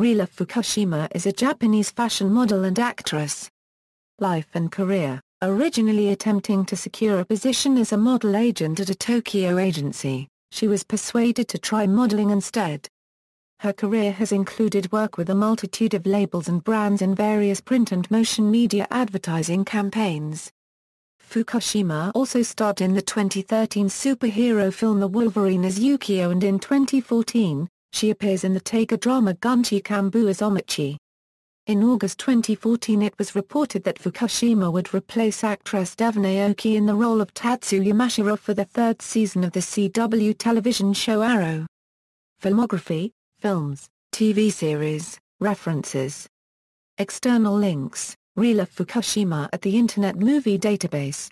Rila Fukushima is a Japanese fashion model and actress. Life and career: originally attempting to secure a position as a model agent at a Tokyo agency, she was persuaded to try modeling instead. Her career has included work with a multitude of labels and brands in various print and motion media advertising campaigns. Fukushima also starred in the 2013 superhero film The Wolverine as Yukio, and in 2014, she appears in the Taiga drama Gunchi Kambu as Omichi. In August 2014 it was reported that Fukushima would replace actress Devon Aoki in the role of Tatsuya Mashiro for the third season of the CW television show Arrow. Filmography, films, TV series, references. External links: Rila Fukushima at the Internet Movie Database.